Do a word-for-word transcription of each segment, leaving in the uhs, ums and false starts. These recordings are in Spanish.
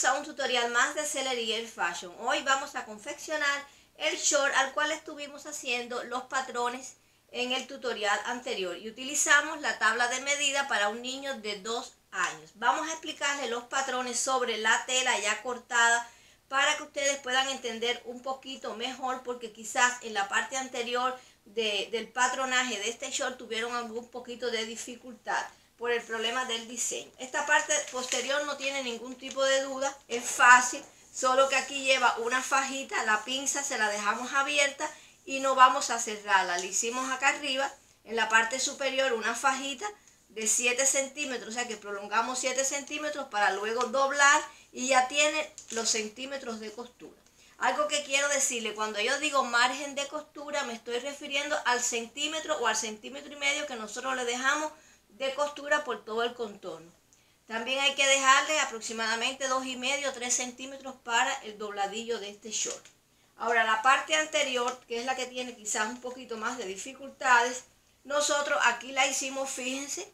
Bienvenidos a un tutorial más de Celery Air Fashion. Hoy vamos a confeccionar el short al cual estuvimos haciendo los patrones en el tutorial anterior y utilizamos la tabla de medida para un niño de dos años. Vamos a explicarle los patrones sobre la tela ya cortada para que ustedes puedan entender un poquito mejor, porque quizás en la parte anterior de, del patronaje de este short tuvieron algún poquito de dificultad por el problema del diseño. Esta parte posterior no tiene ningún tipo de duda, es fácil, solo que aquí lleva una fajita, la pinza se la dejamos abierta y no vamos a cerrarla. Le hicimos acá arriba, en la parte superior, una fajita de siete centímetros, o sea que prolongamos siete centímetros para luego doblar y ya tiene los centímetros de costura. Algo que quiero decirle, cuando yo digo margen de costura, me estoy refiriendo al centímetro o al centímetro y medio que nosotros le dejamos de costura por todo el contorno. También hay que dejarle aproximadamente dos y medio o tres centímetros para el dobladillo de este short. Ahora, la parte anterior, que es la que tiene quizás un poquito más de dificultades, nosotros aquí la hicimos, fíjense,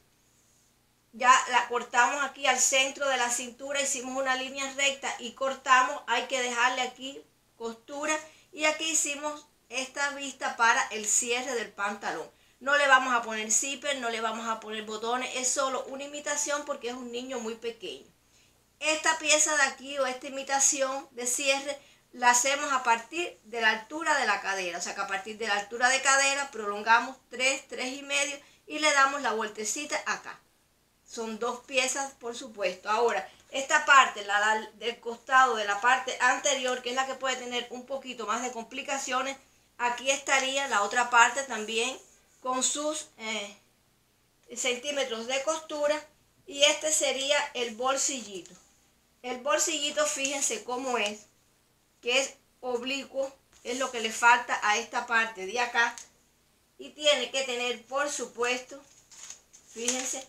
ya la cortamos aquí al centro de la cintura, hicimos una línea recta y cortamos. Hay que dejarle aquí costura y aquí hicimos esta vista para el cierre del pantalón. No le vamos a poner zipper, no le vamos a poner botones, es solo una imitación porque es un niño muy pequeño. Esta pieza de aquí o esta imitación de cierre la hacemos a partir de la altura de la cadera, o sea que a partir de la altura de cadera prolongamos tres, tres y medio y le damos la vueltecita acá. Son dos piezas, por supuesto. Ahora, esta parte, la del costado de la parte anterior, que es la que puede tener un poquito más de complicaciones, aquí estaría la otra parte también con sus eh, centímetros de costura, y este sería el bolsillito. El bolsillito, fíjense cómo es, que es oblicuo, es lo que le falta a esta parte de acá, y tiene que tener, por supuesto, fíjense,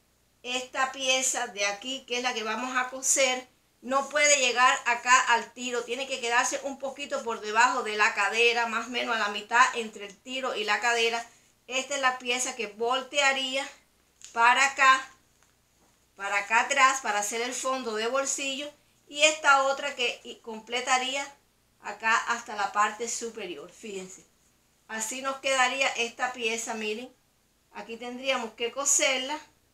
esta pieza de aquí, que es la que vamos a coser, no puede llegar acá al tiro, tiene que quedarse un poquito por debajo de la cadera, más o menos a la mitad entre el tiro y la cadera. Esta es la pieza que voltearía para acá, para acá atrás, para hacer el fondo de bolsillo, y esta otra que completaría acá hasta la parte superior. Fíjense, así nos quedaría esta pieza. Miren, aquí tendríamos que coserla,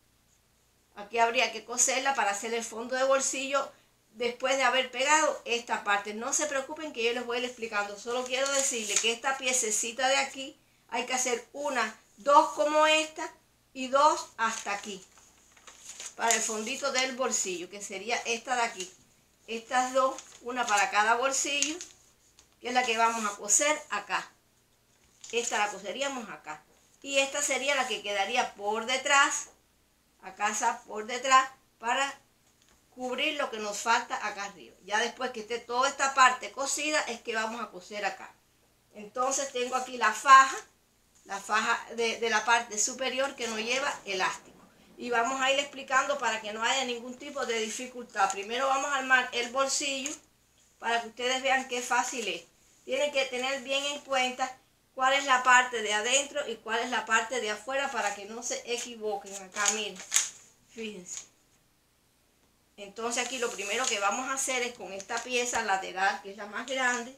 aquí habría que coserla para hacer el fondo de bolsillo después de haber pegado esta parte. No se preocupen que yo les voy a ir explicando, solo quiero decirles que esta piececita de aquí hay que hacer una, dos como esta y dos hasta aquí para el fondito del bolsillo, que sería esta de aquí. Estas dos, una para cada bolsillo, que es la que vamos a coser acá. Esta la coseríamos acá. Y esta sería la que quedaría por detrás, acá está por detrás, para cubrir lo que nos falta acá arriba. Ya después que esté toda esta parte cosida es que vamos a coser acá. Entonces tengo aquí la faja, la faja de, de la parte superior que no lleva elástico. Y vamos a ir explicando para que no haya ningún tipo de dificultad. Primero vamos a armar el bolsillo para que ustedes vean qué fácil es. Tienen que tener bien en cuenta cuál es la parte de adentro y cuál es la parte de afuera para que no se equivoquen. Acá miren, fíjense. Entonces aquí lo primero que vamos a hacer es con esta pieza lateral, que es la más grande.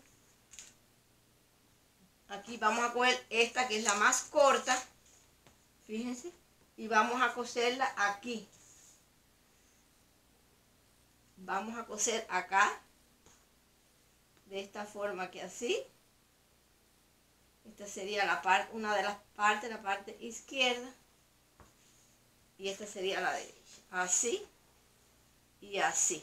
Aquí vamos a coger esta que es la más corta, fíjense, y vamos a coserla aquí. Vamos a coser acá, de esta forma que así. Esta sería la parte, una de las partes, la parte izquierda, y esta sería la derecha. Así y así.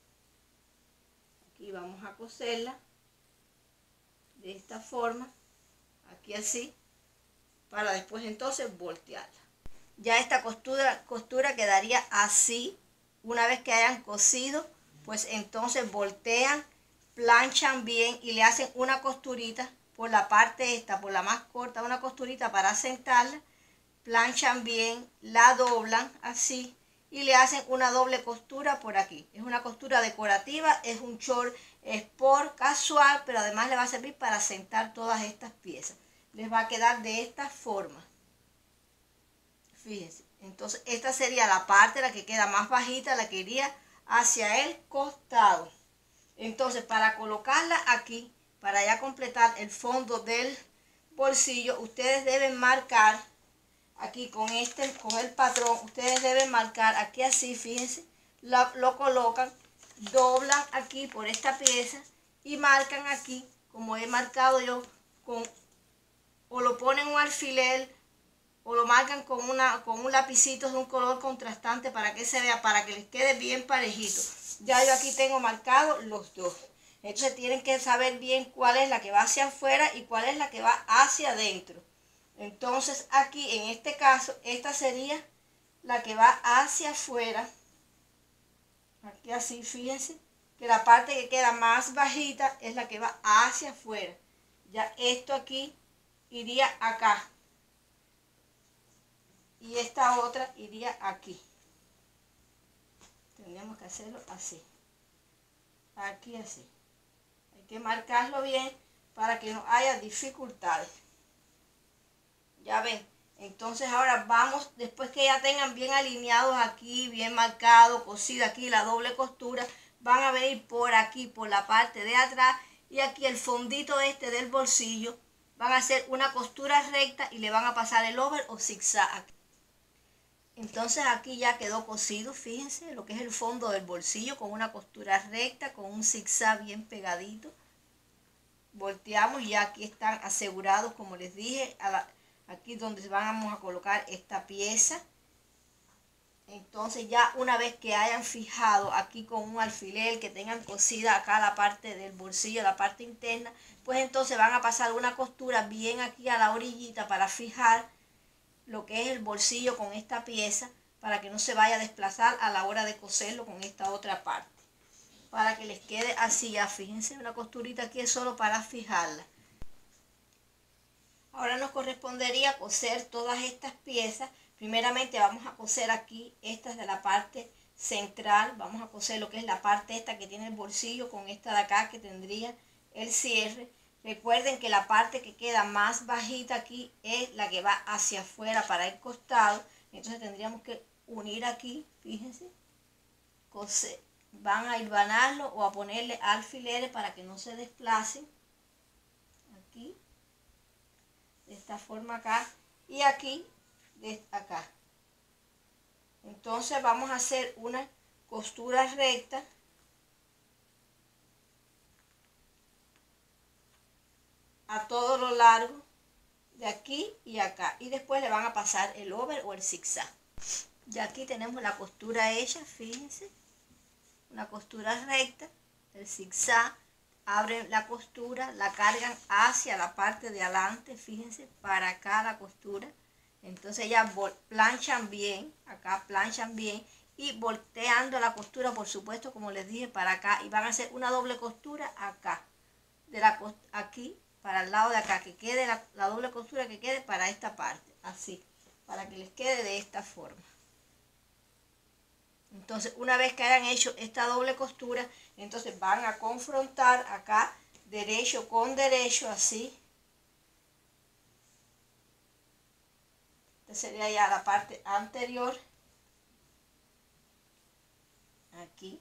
Aquí vamos a coserla de esta forma. Aquí así, para después entonces voltearla. Ya esta costura, costura quedaría así. Una vez que hayan cosido, pues entonces voltean, planchan bien y le hacen una costurita por la parte esta, por la más corta, una costurita para sentarla. Planchan bien, la doblan así y le hacen una doble costura por aquí. Es una costura decorativa, es un short sport casual, pero además le va a servir para sentar todas estas piezas. Les va a quedar de esta forma. Fíjense, entonces esta sería la parte, la que queda más bajita, la que iría hacia el costado. Entonces, para colocarla aquí, para ya completar el fondo del bolsillo, ustedes deben marcar aquí con este, con el patrón, ustedes deben marcar aquí así, fíjense, lo, lo colocan, doblan aquí por esta pieza y marcan aquí, como he marcado yo, con, o lo ponen un alfiler, o lo marcan con, una, con un lapicito de un color contrastante para que se vea, para que les quede bien parejito. Ya yo aquí tengo marcado los dos. Entonces tienen que saber bien cuál es la que va hacia afuera y cuál es la que va hacia adentro. Entonces aquí en este caso, esta sería la que va hacia afuera. Aquí así, fíjense, que la parte que queda más bajita es la que va hacia afuera. Ya esto aquí iría acá. Y esta otra iría aquí. Tendríamos que hacerlo así. Aquí así. Hay que marcarlo bien para que no haya dificultades. Ya ven. Entonces ahora vamos, después que ya tengan bien alineados aquí, bien marcado, cosido aquí la doble costura, van a venir por aquí, por la parte de atrás y aquí el fondito este del bolsillo, van a hacer una costura recta y le van a pasar el over o zigzag. Entonces aquí ya quedó cosido, fíjense lo que es el fondo del bolsillo con una costura recta, con un zigzag bien pegadito. Volteamos y ya aquí están asegurados, como les dije, a la, aquí donde vamos a colocar esta pieza. Entonces ya una vez que hayan fijado aquí con un alfiler, que tengan cosida acá la parte del bolsillo, la parte interna, pues entonces van a pasar una costura bien aquí a la orillita para fijar lo que es el bolsillo con esta pieza, para que no se vaya a desplazar a la hora de coserlo con esta otra parte, para que les quede así. Ya fíjense, una costurita aquí es solo para fijarla. Ahora nos correspondería coser todas estas piezas. Primeramente vamos a coser aquí estas de la parte central, vamos a coser lo que es la parte esta que tiene el bolsillo con esta de acá que tendría el cierre. Recuerden que la parte que queda más bajita aquí es la que va hacia afuera para el costado. Entonces tendríamos que unir aquí, fíjense, coser. Van a hilvanarlo o a ponerle alfileres para que no se desplacen. Aquí, de esta forma acá, y aquí, de acá. Entonces vamos a hacer una costura recta. A todo lo largo de aquí y acá, y después le van a pasar el over o el zigzag. Ya aquí tenemos la costura hecha, fíjense, una costura recta, el zigzag, abren la costura, la cargan hacia la parte de adelante, fíjense, para acá la costura. Entonces ya planchan bien, acá planchan bien, y volteando la costura, por supuesto, como les dije, para acá, y van a hacer una doble costura acá, de la aquí, para el lado de acá, que quede la, la doble costura que quede para esta parte, así, para que les quede de esta forma. Entonces, una vez que hayan hecho esta doble costura, entonces van a confrontar acá, derecho con derecho, así. Esta sería ya la parte anterior. Aquí.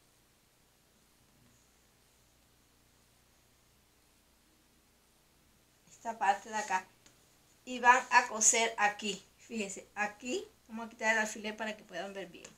Esta parte de acá, y van a coser aquí, fíjense, aquí, vamos a quitar el alfiler para que puedan ver bien.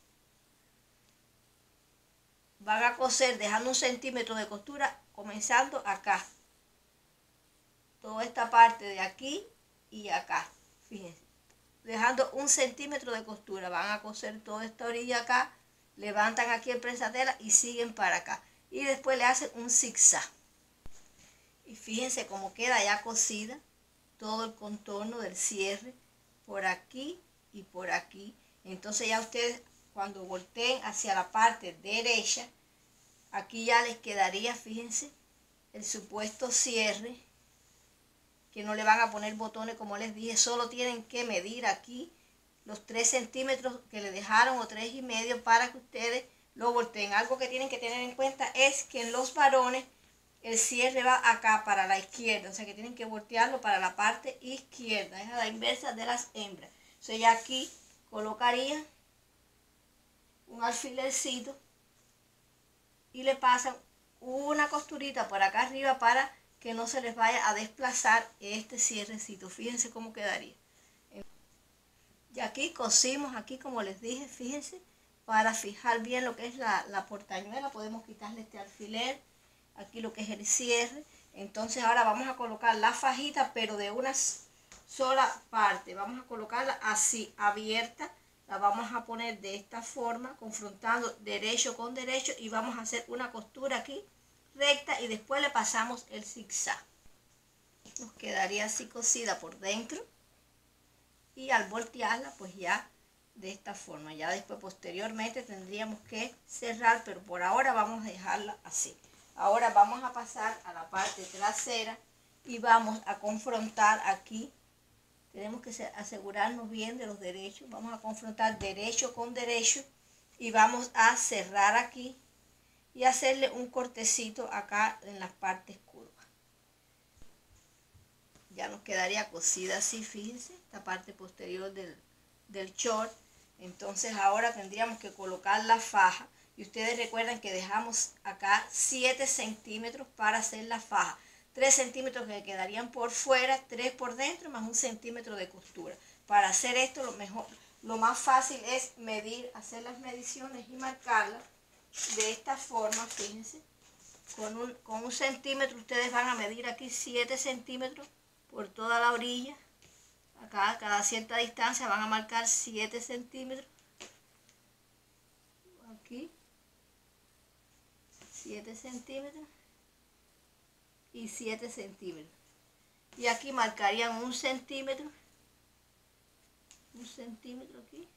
Van a coser dejando un centímetro de costura, comenzando acá, toda esta parte de aquí y acá, fíjense, dejando un centímetro de costura. Van a coser toda esta orilla acá, levantan aquí el prensadera y siguen para acá, y después le hacen un zigzag. Y fíjense cómo queda ya cosida todo el contorno del cierre por aquí y por aquí. Entonces ya ustedes cuando volteen hacia la parte derecha, aquí ya les quedaría, fíjense, el supuesto cierre, que no le van a poner botones como les dije, solo tienen que medir aquí los tres centímetros que le dejaron o tres y medio para que ustedes lo volteen. Algo que tienen que tener en cuenta es que en los varones el cierre va acá para la izquierda, o sea que tienen que voltearlo para la parte izquierda, es a la inversa de las hembras. Entonces ya aquí colocaría un alfilercito y le pasan una costurita por acá arriba para que no se les vaya a desplazar este cierrecito. Fíjense cómo quedaría. Y aquí cosimos, aquí como les dije, fíjense, para fijar bien lo que es la, la portañuela, podemos quitarle este alfiler, aquí lo que es el cierre. Entonces ahora vamos a colocar la fajita, pero de una sola parte. Vamos a colocarla así, abierta. La vamos a poner de esta forma, confrontando derecho con derecho, y vamos a hacer una costura aquí recta y después le pasamos el zigzag. Nos quedaría así cosida por dentro, y al voltearla pues ya de esta forma. Ya después posteriormente tendríamos que cerrar, pero por ahora vamos a dejarla así. Ahora vamos a pasar a la parte trasera y vamos a confrontar aquí. Tenemos que asegurarnos bien de los derechos. Vamos a confrontar derecho con derecho y vamos a cerrar aquí y hacerle un cortecito acá en las partes curvas. Ya nos quedaría cosida así, fíjense, esta parte posterior del, del short. Entonces ahora tendríamos que colocar la faja. Y ustedes recuerdan que dejamos acá siete centímetros para hacer la faja. tres centímetros que quedarían por fuera, tres por dentro, más un centímetro de costura. Para hacer esto lo mejor, lo más fácil es medir, hacer las mediciones y marcarlas de esta forma, fíjense. Con un, con un centímetro ustedes van a medir aquí siete centímetros por toda la orilla. Acá, cada cierta distancia van a marcar siete centímetros. Aquí, siete centímetros y siete centímetros. Y aquí marcarían un centímetro. Un centímetro aquí.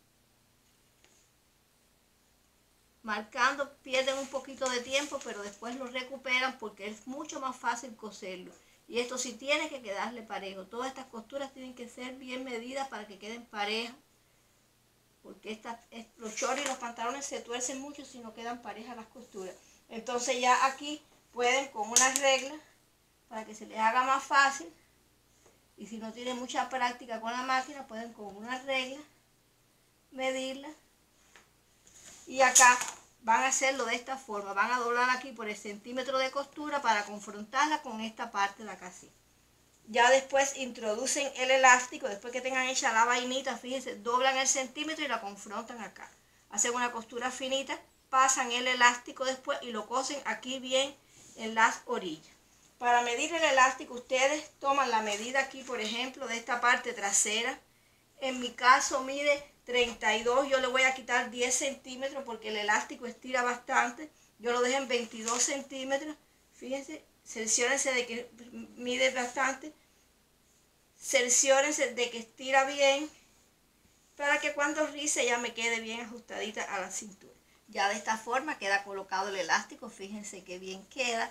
Marcando pierden un poquito de tiempo, pero después lo recuperan porque es mucho más fácil coserlo. Y esto sí tiene que quedarle parejo. Todas estas costuras tienen que ser bien medidas para que queden parejas. Porque esta, los shorts y los pantalones se tuercen mucho si no quedan parejas las costuras. Entonces ya aquí pueden con una regla, para que se les haga más fácil. Y si no tienen mucha práctica con la máquina, pueden con una regla medirla. Y acá van a hacerlo de esta forma. Van a doblar aquí por el centímetro de costura para confrontarla con esta parte de acá así. Ya después introducen el elástico, después que tengan hecha la vainita, fíjense, doblan el centímetro y la confrontan acá. Hacen una costura finita, pasan el elástico después y lo cosen aquí bien en las orillas. Para medir el elástico, ustedes toman la medida aquí, por ejemplo, de esta parte trasera. En mi caso mide treinta y dos, yo le voy a quitar diez centímetros porque el elástico estira bastante. Yo lo dejo en veintidós centímetros, fíjense. Cerciórense de que mide bastante, cerciórense de que estira bien, para que cuando rice ya me quede bien ajustadita a la cintura. Ya de esta forma queda colocado el elástico, fíjense que bien queda.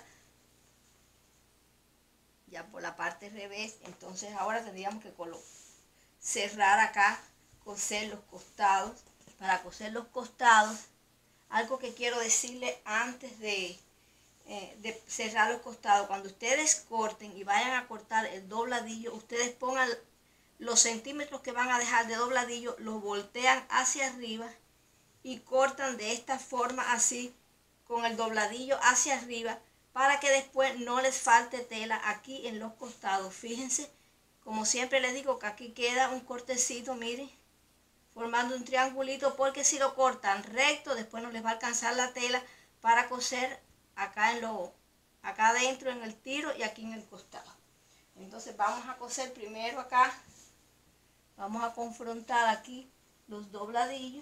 Ya por la parte revés, entonces ahora tendríamos que cerrar acá, coser los costados. Para coser los costados, algo que quiero decirle antes de... de cerrar los costados, cuando ustedes corten y vayan a cortar el dobladillo, ustedes pongan los centímetros que van a dejar de dobladillo, los voltean hacia arriba y cortan de esta forma así, con el dobladillo hacia arriba, para que después no les falte tela aquí en los costados. Fíjense, como siempre les digo, que aquí queda un cortecito, miren, formando un triangulito, porque si lo cortan recto, después no les va a alcanzar la tela para coser acá en lo, acá adentro en el tiro y aquí en el costado. Entonces vamos a coser primero acá, vamos a confrontar aquí los dobladillos,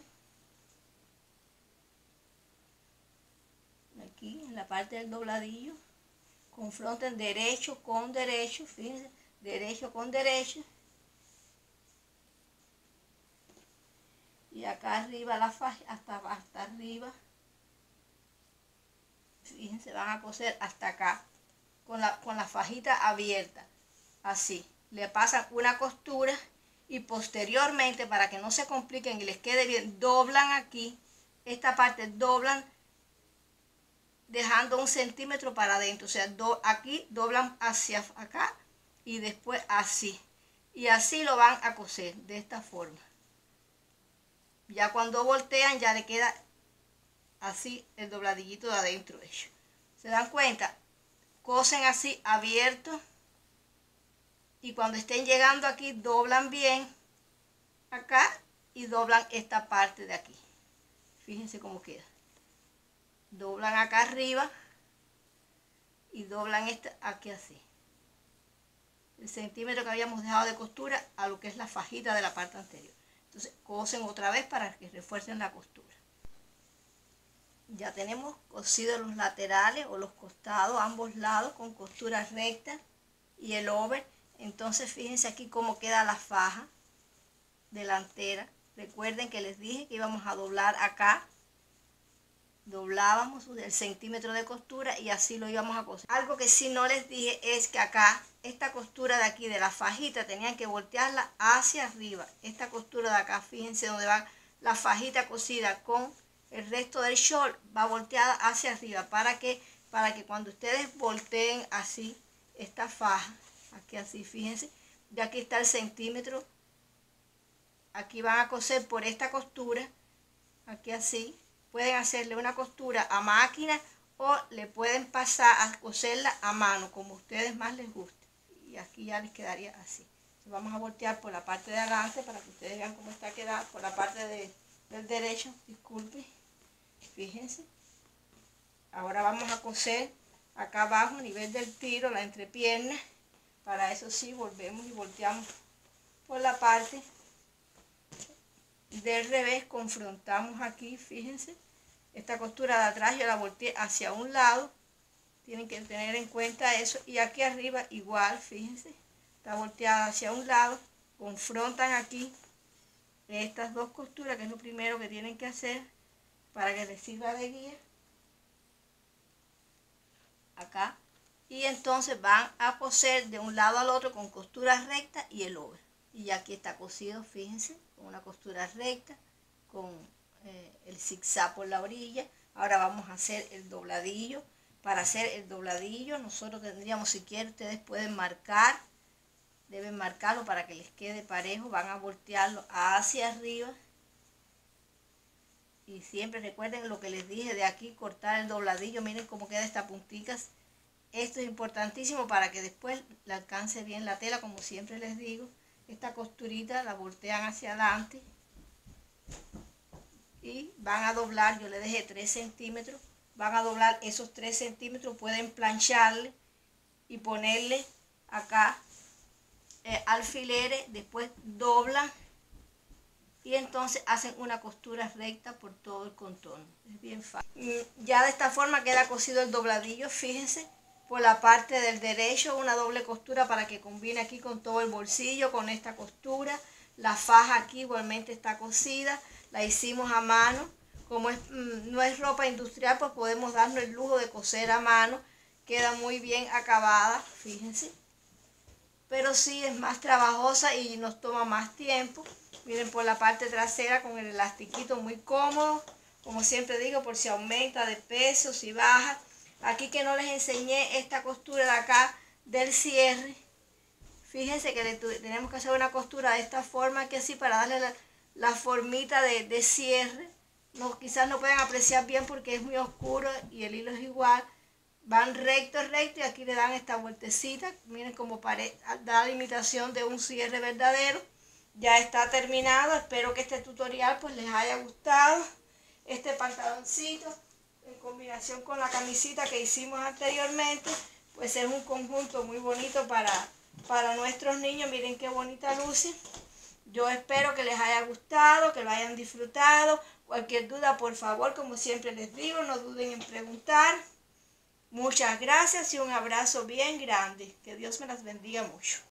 aquí en la parte del dobladillo, confronten derecho con derecho, fíjense, derecho con derecho, y acá arriba la faja, hasta, hasta arriba. Fíjense, van a coser hasta acá, con la, con la fajita abierta, así. Le pasan una costura y posteriormente, para que no se compliquen y les quede bien, doblan aquí, esta parte doblan, dejando un centímetro para adentro. O sea, do, aquí doblan hacia acá y después así. Y así lo van a coser, de esta forma. Ya cuando voltean ya le queda así el dobladillito de adentro hecho. ¿Se dan cuenta? Cosen así abierto y cuando estén llegando aquí doblan bien acá y doblan esta parte de aquí. Fíjense cómo queda. Doblan acá arriba y doblan esta aquí así. El centímetro que habíamos dejado de costura a lo que es la fajita de la parte anterior. Entonces cosen otra vez para que refuercen la costura. Ya tenemos cosidos los laterales o los costados, ambos lados con costura recta y el over. Entonces fíjense aquí cómo queda la faja delantera. Recuerden que les dije que íbamos a doblar acá. Doblábamos el centímetro de costura y así lo íbamos a coser. Algo que sí no les dije es que acá, esta costura de aquí de la fajita, tenían que voltearla hacia arriba. Esta costura de acá, fíjense donde va la fajita cosida con el resto del short, va volteada hacia arriba. ¿Para que Para que cuando ustedes volteen así esta faja, aquí así, fíjense, de aquí está el centímetro. Aquí van a coser por esta costura, aquí así. Pueden hacerle una costura a máquina o le pueden pasar a coserla a mano, como a ustedes más les guste. Y aquí ya les quedaría así. Entonces vamos a voltear por la parte de adelante para que ustedes vean cómo está quedada, por la parte de, del derecho, disculpe. Fíjense. Ahora vamos a coser acá abajo a nivel del tiro, la entrepierna. Para eso sí, volvemos y volteamos por la parte del revés, confrontamos aquí, fíjense. Esta costura de atrás yo la volteé hacia un lado, tienen que tener en cuenta eso. Y aquí arriba igual, fíjense, está volteada hacia un lado, confrontan aquí estas dos costuras, que es lo primero que tienen que hacer para que les sirva de guía. Acá. Y entonces van a coser de un lado al otro con costura recta y el over. Y aquí está cosido, fíjense, con una costura recta, con eh, el zigzag por la orilla. Ahora vamos a hacer el dobladillo. Para hacer el dobladillo nosotros tendríamos, si quieren ustedes pueden marcar, deben marcarlo para que les quede parejo. Van a voltearlo hacia arriba. Y siempre recuerden lo que les dije de aquí, cortar el dobladillo. Miren cómo queda esta puntica. Esto es importantísimo para que después le alcance bien la tela, como siempre les digo. Esta costurita la voltean hacia adelante y van a doblar. Yo le dejé tres centímetros. Van a doblar esos tres centímetros. Pueden plancharle y ponerle acá eh, alfileres. Después doblan y entonces hacen una costura recta por todo el contorno. Es bien fácil. Ya de esta forma queda cosido el dobladillo. Fíjense, por la parte del derecho una doble costura para que combine aquí con todo el bolsillo, con esta costura. La faja aquí igualmente está cosida, la hicimos a mano. Como es, no es ropa industrial, pues podemos darnos el lujo de coser a mano. Queda muy bien acabada, fíjense. Pero sí es más trabajosa y nos toma más tiempo. Miren, por la parte trasera con el elastiquito muy cómodo. Como siempre digo, por si aumenta de peso, si baja. Aquí que no les enseñé esta costura de acá del cierre. Fíjense que le tenemos que hacer una costura de esta forma, que así para darle la, la formita de, de cierre. No, quizás no pueden apreciar bien porque es muy oscuro y el hilo es igual. Van recto, recto y aquí le dan esta vueltecita. Miren cómo da la imitación de un cierre verdadero. Ya está terminado. Espero que este tutorial pues les haya gustado. Este pantaloncito en combinación con la camisita que hicimos anteriormente, pues es un conjunto muy bonito para, para nuestros niños. Miren qué bonita luce. Yo espero que les haya gustado, que lo hayan disfrutado. Cualquier duda, por favor, como siempre les digo, no duden en preguntar. Muchas gracias y un abrazo bien grande. Que Dios me las bendiga mucho.